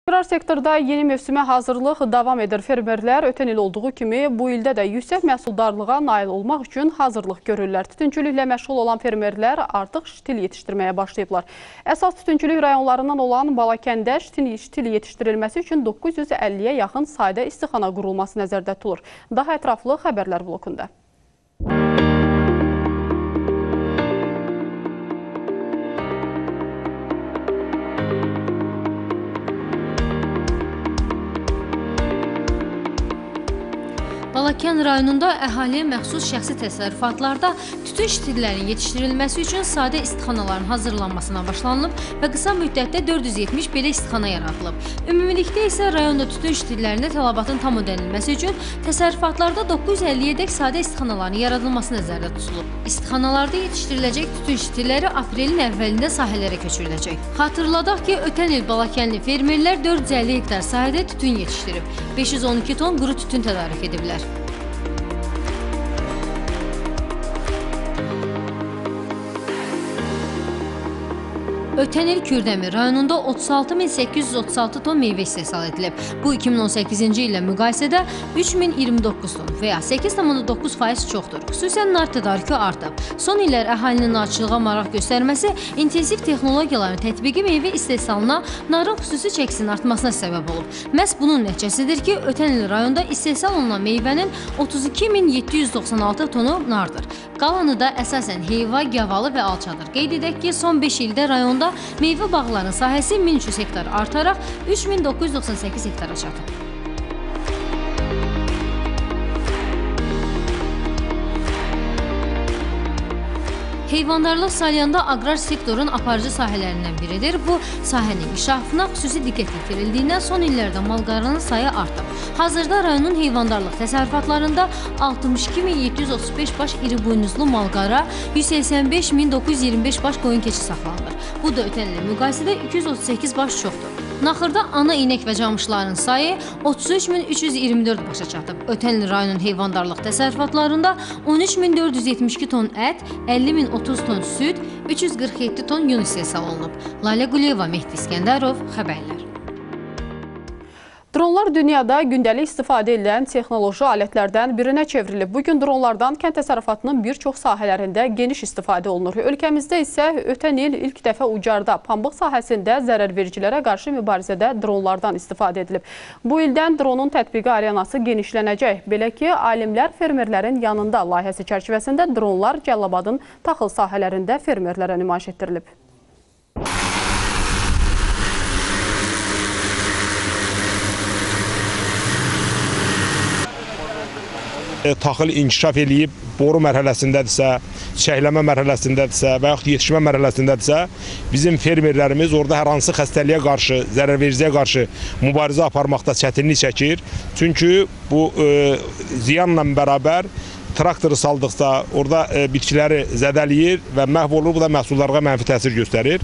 Agrar sektorda yeni mövsümə hazırlıq davam edir. Fermerlər ötən il olduğu kimi bu ildə də yüksək məhsuldarlığa nail olmaq üçün hazırlıq görürlər. Tütüncülüklə məşğul olan fermerlər artıq ştil yetişdirməyə başlayıblar. Əsas tütüncülük rayonlarından olan Balakəndə ştil yetişdirilməsi üçün 950-yə yaxın sayda istixana qurulması nəzərdə tutulur. Daha ətraflı xəbərlər blokunda. Balakən rayonunda əhaliyə məxsus şəxsi təsərrüfatlarda tütün ştillərinin yetişdirilməsi üçün sadə istixanaların hazırlanmasına başlanılıb və qısa müddətdə 470 belə istixana yaradılıb. Ümumilikdə isə rayonda tütün ştillərində tələbatın tam ödənilməsi üçün təsərrüfatlarda 950-yə dək sadə istixanaların yaradılması nəzərdə tutulub. İstixanalarda yetişdiriləcək tütün ştilləri aprelin əvvəlində sahələrə köçürüləcək. Xatırladaq ki, ötən il Balakənli fermerlər 450 hektar sahədə tütün yetişdirib, 512 ton quru tütün tədarük ediblər. Ötən il Kürdəmir rayonunda 36.836 ton meyvə istehsal edilib. Bu 2018-ci illə müqayisədə 3029 ton və ya 8,9% çoxdur. Xüsusən nar tədarükü artıb. Son illər əhalinin narçılığa maraq göstərməsi intensiv texnologiyaların tətbiqi meyvə istehsalına narın xüsusi çəkisinin artmasına səbəb olub. Məhz bunun nəticəsidir ki, ötən il rayonda istehsal olunan meyvənin 32.796 tonu nardır. Qalanı da əsasən heyva, gavalı və alçadır. Qeyd edək ki, son 5 ildə rayonda meyvə bağlarının sahəsi 1300 hektar artaraq 3998 hektara çatıb. Heyvandarlıq salyanda aqrar sektorun aparıcı sahələrindən biridir. Bu sahənin inkişafına xüsusi diqqət yetirildiyindən son illərdə malqaranın sayı artıb. Hazırda rayonun heyvandarlıq təsərrüfatlarında 62.735 baş iri buynuzlu malqara, 185.925 baş qoyun keçi saxlanılır. Bu da ötən ilə müqayisədə 238 baş çoxdur. Naxırda ana inək və camışların sayı 33.324 başa çatıb. Ötən il rayonun heyvandarlıq təsərrüfatlarında 13.472 ton ət, 50.030 ton süd, 347 ton yun istehsal olunub. Lalə Quliyeva, Mehdi İskəndərov, xəbərlər. Dronlar dünyada gündəlik istifadə edilən texnoloji alətlərdən birinə çevrilib. Bugün dronlardan kənd təsərrüfatının bir çox sahələrində geniş istifadə olunur. Ölkəmizdə isə ötən il ilk dəfə ucarda, pambıq sahəsində zərərvericilərə qarşı mübarizədə dronlardan istifadə edilib. Bu ildən dronun tətbiqi arenası genişlənəcək. Belə ki, alimlər fermerlərin yanında layihəsi çərçivəsində dronlar Cəlilabadın taxıl sahələrində fermerlərə nümayiş etdirilib. Taxıl inkişaf eləyib, boru mərhələsindədirsə, çiçəkləmə mərhələsindədirsə və yaxud yetişmə mərhələsindədirsə, bizim fermerlərimiz orada hər hansı xəstəliyə qarşı, zərərvericiyə qarşı mübarizə aparmaqda çətinlik çəkir. Çünki bu ziyanla bərabər traktoru saldıqsa orada bitkiləri zədələyir və məhv olur, bu da məhsullarına mənfi təsir göstərir.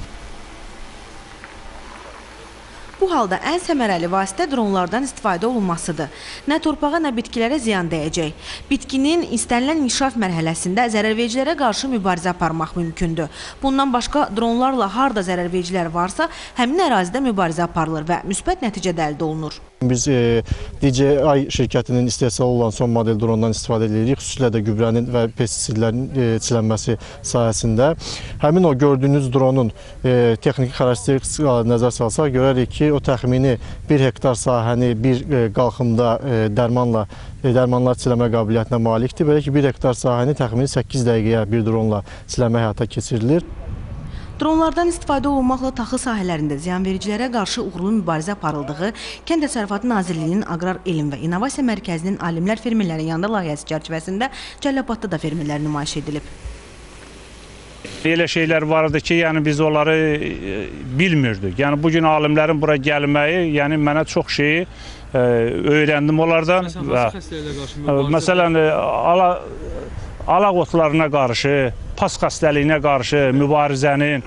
Bu halda ən səmərəli vasitə dronlardan istifadə olunmasıdır. Nə torpağa, nə bitkilərə ziyan dəyəcək. Bitkinin istənilən inkişaf mərhələsində zərərvericilərə qarşı mübarizə aparmaq mümkündür. Bundan başqa dronlarla harda zərərvericilər varsa, həmin ərazidə mübarizə aparılır və müsbət nəticə əldə olunur. Biz DJI şirkətinin istehsal olan son model drondan istifadə edirik. Xüsusilə də gübrənin və pestisidlərin çilənməsi sayəsində. Həmin o gördüyünüz dronun texniki xarakteristikasına nəzər salsaq, görərik ki, o təxmini 1 hektar sahəni bir qalxımda dərmanlar çiləmə qabiliyyətinə malikdir. Belə ki, 1 hektar sahəni təxmini 8 dəqiqəyə bir dronla çiləmə həyata keçirilir. Dronlardan istifadə olunmaqla taxıl sahələrində ziyanvericilərə qarşı uğurlu mübarizə aparıldığı Kənd Təsərrüfatı Nazirliyinin Aqrar Elm və İnnovasiya Mərkəzinin alimlər fermerlərin yanında layihəsi çərçivəsində Cəlilabadda da fermerlər nümayiş edilib. Elə şeylər vardı ki, yəni biz onları bilmirdik. Yəni bugün alimlərin bura gəlməyi, yəni mənə çox şeyi öyrəndim onlardan. Məsələn, alaq otlarına qarşı, pas xəstəliyinə qarşı mübarizənin,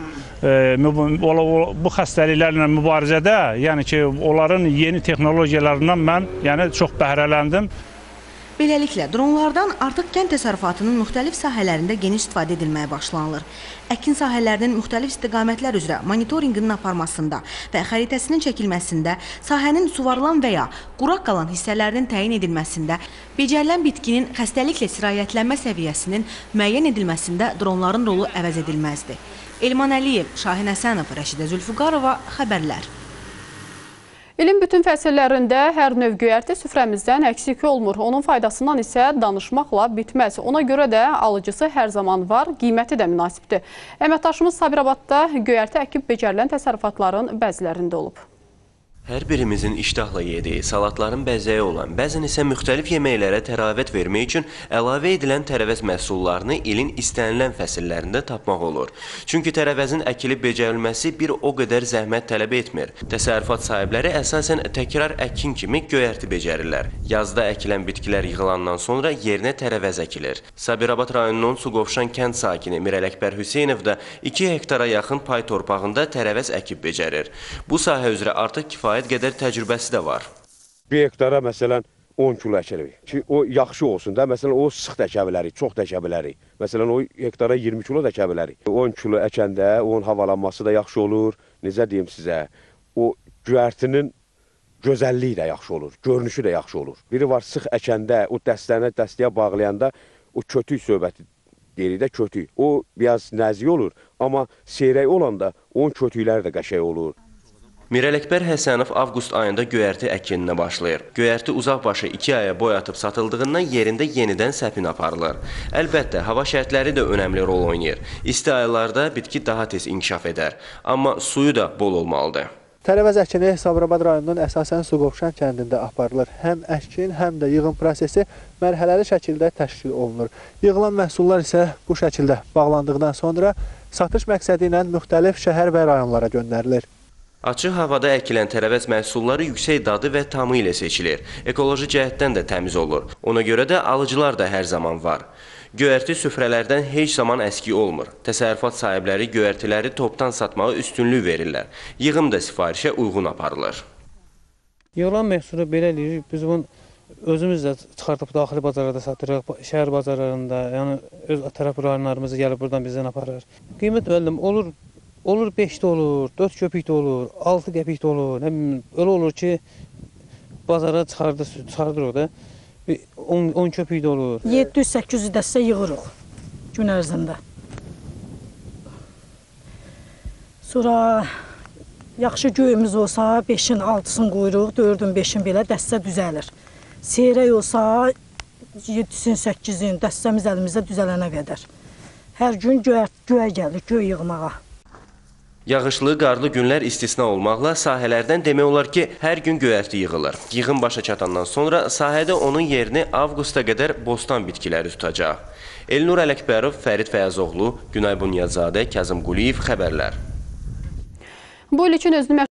bu xəstəliklərlə mübarizədə, yəni ki, onların yeni texnologiyalarından mən çox bəhrələndim. Beləliklə, dronlardan artıq kənd təsərrüfatının müxtəlif sahələrində geniş istifadə edilməyə başlanılır. Əkin sahələrinin müxtəlif istiqamətlər üzrə monitorinqinin aparmasında və xəritəsinin çəkilməsində, sahənin suvarılan və ya quraq qalan hissələrinin təyin edilməsində, becərilən bitkinin xəstəliklə sirayətlənmə səviyyəsinin müəyyən edilməsində dronların rolu əvəz edilməzdir. Elman Əliyev, Şahin Həsənov, Rəşidə Zülfüqarova, Xəbərlər. İlin bütün fəsillərində hər növ göyərti süfrəmizdən əksik olmur. Onun faydasından isə danışmaqla bitməz. Ona görə də alıcısı hər zaman var, qiyməti də münasibdir. Əməkdaşımız Sabirabadda göyərti əkib becərilən təsərrüfatların bəzilərində olub. Hər birimizin iştahla yediyi, salatların bəzəyi olan, bəzən isə müxtəlif yeməklərə təravət vermək üçün əlavə edilən tərəvəz məhsullarını ilin istənilən fəsillərində tapmaq olur. Çünki tərəvəzin əkilib becərilməsi bir o qədər zəhmət tələb etmir. Təsərrüfat sahibləri əsasən təkrar əkin kimi göyərti becərirlər. Yazda əkilən bitkilər yığılandan sonra yerinə tərəvəz əkilir. Sabirabad rayonunun Suqovuşan kənd sakini Mirələkbər Hüseynov da 2 hektara yaxın pay torpağında tərəvəz əkib becərir. Bu sahə üzrə artıq kifayət qədər təcrübəsi də var. 1 hektara məsələn 10 kilo əkirik ki, o yaxşı olsun da. Məsələn, o sıx da əkə bilərik, çox da əkə bilərik. Məsələn, o hektara 20 kilo da əkə bilərik. 10 kilo əkəndə onun havalanması da yaxşı olur. Necə deyim sizə, o göyərtinin gözəlliyi də yaxşı olur, görünüşü də yaxşı olur. Biri var, sıx əkəndə, o dəstəyə bağlayanda o kötük söhbəti deyirik də, kötük. O biraz nəzik olur, amma seyrək olanda onun kötükləri də qəşəng olur. Mirələkbər Həsənov avqust ayında göyərti əkininə başlayır. Göyərti uzaq başı 2 aya boy atıb satıldığından yerində yenidən səpin aparılır. Əlbəttə, hava şərtləri də önəmli rol oynayır. İsti aylarda bitki daha tez inkişaf edər, amma suyu da bol olmalıdır. Tərəvəz əkini Sabirabad rayonunun əsasən Suqovuşan kəndində aparılır. Həm əkin, həm də yığım prosesi mərhələli şəkildə təşkil olunur. Yığılan məhsullar isə bu şəkildə bağlandıqdan sonra satış məqsədi ilə müxtəlif şəhər və rayonlara göndərilir. Açıq havada əkilən tərəvəz məhsulları yüksək dadı və tamı ilə seçilir. Ekoloji cəhətdən də təmiz olur. Ona görə də alıcılar da hər zaman var. Göyərti süfrələrdən heç zaman əski olmur. Təsərrüfat sahibləri göyərtiləri topdan satmağa üstünlük verirlər. Yığım da sifarişə uyğun aparılır. Yığılan məhsulu belə eləyirik, biz bunu özümüz də çıxartıb daxili bazarlarda satırıq, şəhər bazarlarında, yəni öz tərəf rayonlarımızı gəlib buradan bizdən aparır. Qiymət müəllim olur 5 də olur, 4 köpük də olur, 6 qəpik də olur. Öyle olur ki, bazara çıxardırıq da, 10 köpük də olur. 700-800 dəstə yığırıq gün ərzində. Sonra yaxşı göyümüz olsa 5-in 6-sını qoyuruq, 4-ün 5-in belə dəstə düzəlir. Seyrək olsa 7-sin 8-in dəstəmiz əlimizdə düzələnə qədər. Hər gün göyə gəlir, göy yığmağa. Yağışlı, qarlı günlər istisna olmaqla sahələrdən demək olar ki, hər gün göyərti yığılır. Yığım başa çatandan sonra sahədə onun yerini avqusta qədər bostan bitkiləri tutacaq. Elnur Ələkbərov, Fərid Fəyazoğlu, Günay Bunyazadə, Kazım Quliyev, Xəbərlər. Bu il üçün özünü